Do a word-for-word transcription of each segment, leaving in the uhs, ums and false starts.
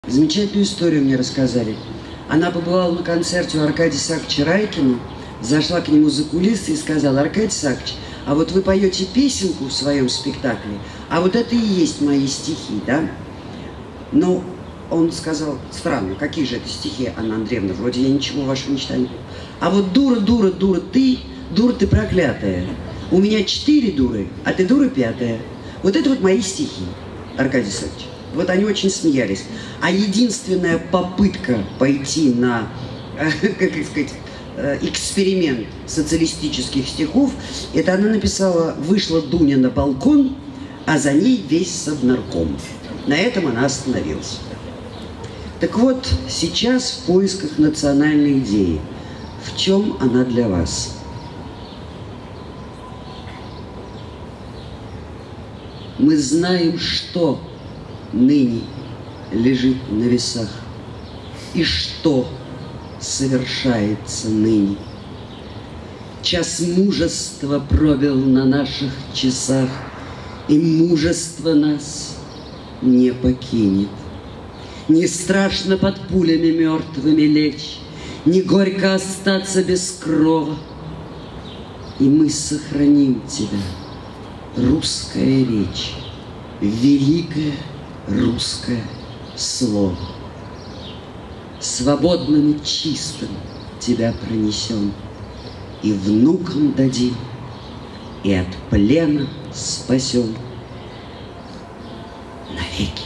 Замечательную историю мне рассказали. Она побывала на концерте у Аркадия Сааковича Райкина, зашла к нему за кулисы и сказала: Аркадий Саакович, а вот вы поете песенку в своем спектакле, а вот это и есть мои стихи, да? Но он сказал: странно, какие же это стихи, Анна Андреевна, вроде я ничего вашего не читаю. А вот дура, дура, дура ты, дура ты проклятая. У меня четыре дуры, а ты дура пятая. Вот это вот мои стихи, Аркадий Саакович. Вот они очень смеялись. А единственная попытка пойти на, как сказать, эксперимент социалистических стихов, это она написала: вышла Дуня на балкон, а за ней весь совнарком. На этом она остановилась. Так вот, сейчас в поисках национальной идеи. В чем она для вас? Мы знаем, что ныне лежит на весах и что совершается ныне. Час мужества пробил на наших часах, и мужество нас не покинет. Не страшно под пулями мертвыми лечь, не горько остаться без крова. И мы сохраним тебя, русская речь, великое русское слово. Свободным и чистым тебя пронесем, и внукам дадим, и от плена спасем навеки.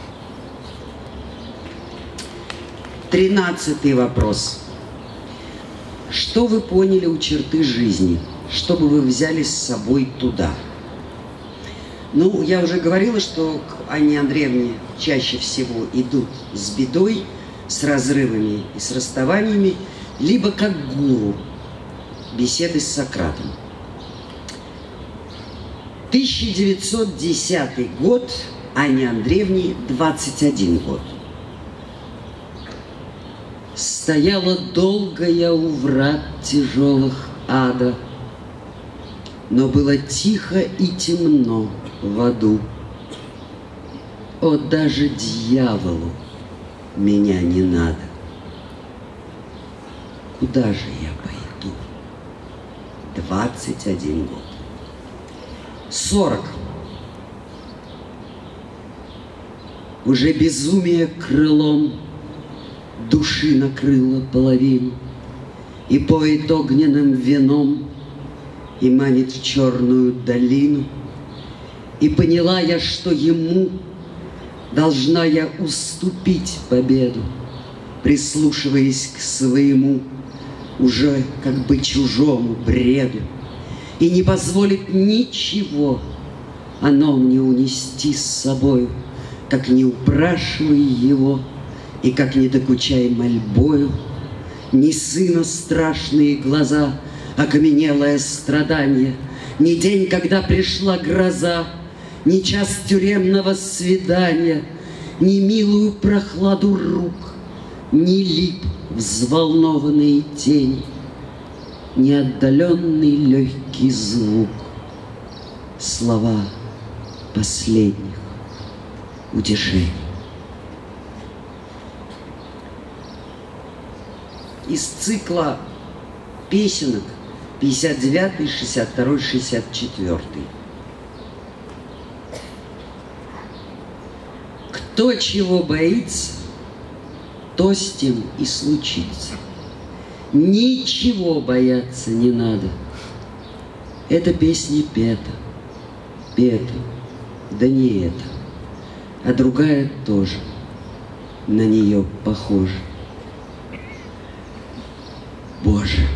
Тринадцатый вопрос. Что вы поняли у черты жизни, чтобы вы взяли с собой туда? Ну, я уже говорила, что к Анне Андреевне чаще всего идут с бедой, с разрывами и с расставаниями, либо как гуру, беседы с Сократом. тысяча девятьсот десятый год, Анне Андреевне двадцать один год. Стояла долго я у врат тяжелых ада, но было тихо и темно в аду. О, даже дьяволу меня не надо. Куда же я пойду? двадцать один год. сорок. Уже безумие крылом души накрыло половину и поет огненным вином, и манит в черную долину. И поняла я, что ему должна я уступить победу, прислушиваясь к своему уже как бы чужому бреду, и не позволит ничего оно мне унести с собою, как не упрашивая его и как не докучай мольбою. Ни сына страшные глаза, окаменелое страдание, ни день, когда пришла гроза, ни час тюремного свидания, ни милую прохладу рук, ни лип взволнованные тени, ни отдаленный легкий звук, слова последних утешений. Из цикла песенок пятьдесят девятый, шестьдесят второй, шестьдесят четвёртый. Кто чего боится, то с тем и случится. Ничего бояться не надо. Эта песня пета, пета, да не это, а другая тоже на нее похожа. Боже!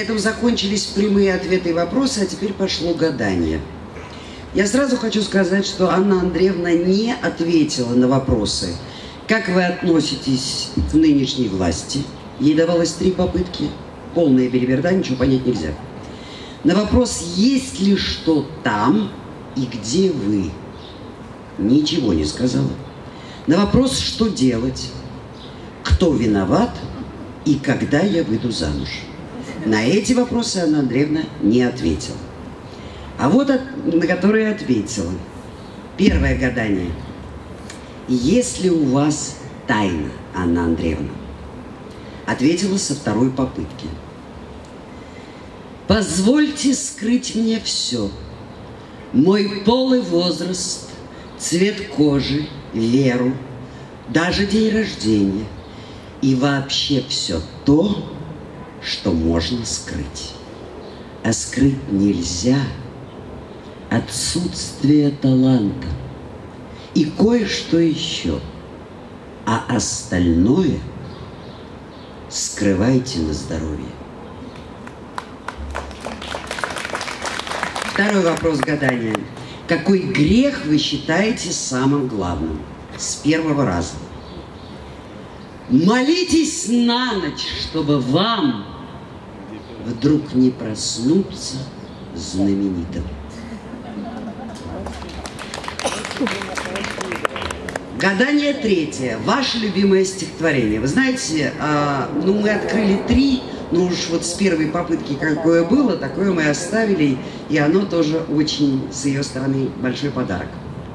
этом закончились прямые ответы и вопросы, а теперь пошло гадание. Я сразу хочу сказать, что Анна Андреевна не ответила на вопросы. Как вы относитесь к нынешней власти? Ей давалось три попытки. Полная белиберда, ничего понять нельзя. На вопрос, есть ли что там и где вы? Ничего не сказала. На вопрос, что делать? Кто виноват и когда я выйду замуж? На эти вопросы Анна Андреевна не ответила. А вот от, на которые ответила. Первое гадание. Есть ли у вас тайна, Анна Андреевна? Ответила со второй попытки. Позвольте скрыть мне все. Мой пол и возраст, цвет кожи, веру, даже день рождения. И вообще все то, что можно скрыть. А скрыть нельзя отсутствие таланта и кое-что еще. А остальное скрывайте на здоровье. Второй вопрос гадания. Какой грех вы считаете самым главным? С первого раза. Молитесь на ночь, чтобы вам вдруг не проснуться знаменитым. Гадание третье. Ваше любимое стихотворение. Вы знаете, а, ну мы открыли три, но уж вот с первой попытки какое было, такое мы оставили, и оно тоже очень, с ее стороны, большой подарок.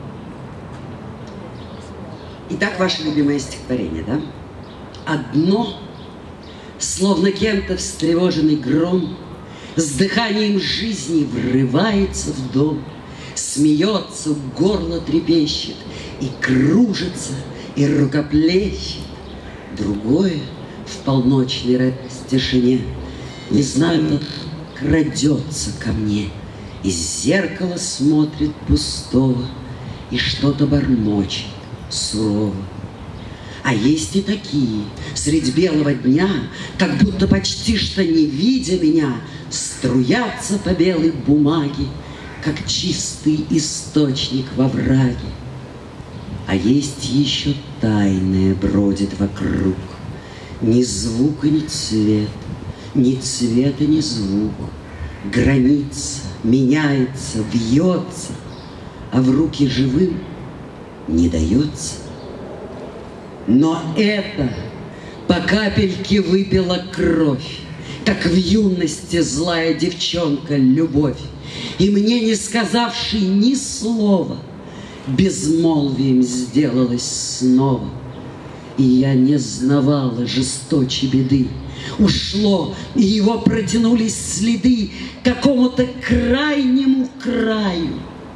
Итак, ваше любимое стихотворение, да? Одно, словно кем-то встревоженный гром, с дыханием жизни врывается в дом, смеется, горло трепещет, и кружится, и рукоплещет. Другое в полночной тишине, не знаю, крадется ко мне, из зеркала смотрит пустого и что-то бормочет сурово. А есть и такие, средь белого дня, как будто почти что не видя меня, струятся по белой бумаге, как чистый источник во враге. А есть еще тайное бродит вокруг, ни звука, ни цвет, ни цвета, ни звук. Граница меняется, бьется, а в руки живым не дается. Но это по капельке выпила кровь, как в юности злая девчонка любовь, и мне, не сказавший ни слова, безмолвием сделалось снова. И я не знавала жесточей беды. Ушло, и его протянулись следы к какому-то крайнему краю.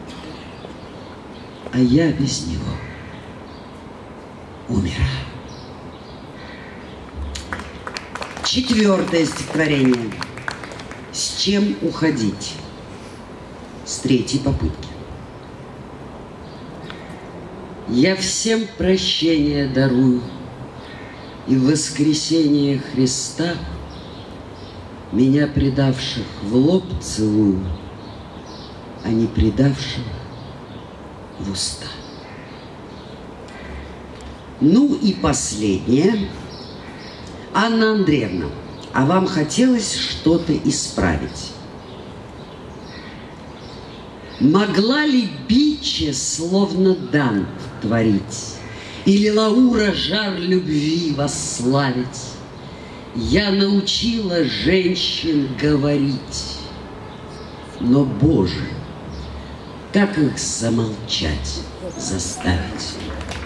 А я без него умираю. Четвертое стихотворение. С чем уходить? С третьей попытки. Я всем прощение дарую, и в воскресение Христа меня предавших в лоб целую, а не предавших в уста. Ну и последнее. Анна Андреевна, а вам хотелось что-то исправить? Могла ли Биче, словно Дант, творить, или Лаура жар любви восславить? Я научила женщин говорить, но, Боже, как их замолчать заставить?